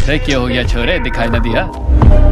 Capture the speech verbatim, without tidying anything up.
अरे क्या हो गया छोरे, दिखाई ना दिया?